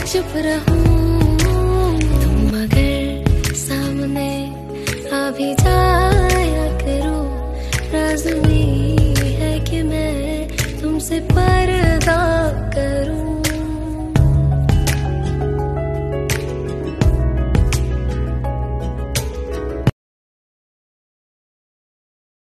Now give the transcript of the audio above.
चुप रहूं तुम मगर सामने आ भी जाया करो। राज़ में है कि मैं तुमसे